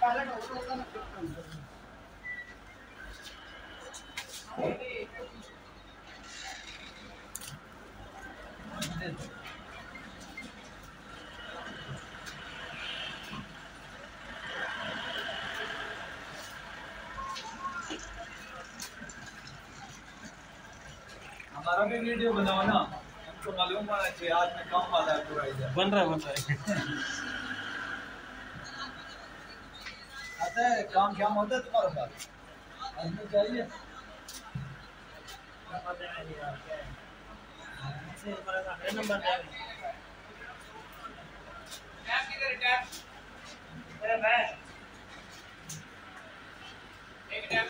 हमारा भी वीडियो बनाओ ना, हमको मालूम होना चाहिए आज में काम वाला है पूरा इधर। बन रहा है आता है काम क्या होता है तुम्हारे पास आदमी चाहिए नंबर